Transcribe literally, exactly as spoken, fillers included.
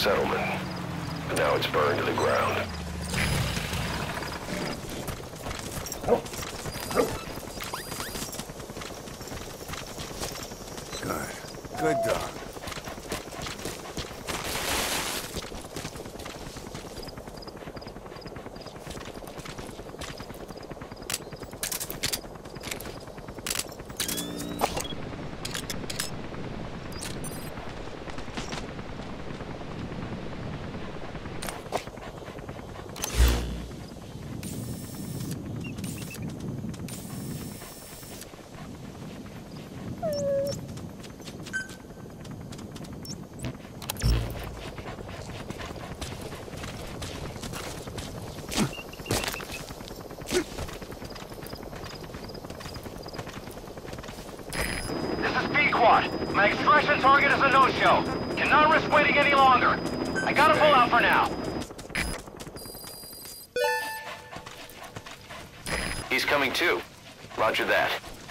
settlement. But now it's burned to the ground. Good. Good dog. My extraction target is a no-show. Cannot risk waiting any longer. I gotta pull out for now. He's coming too. Roger that.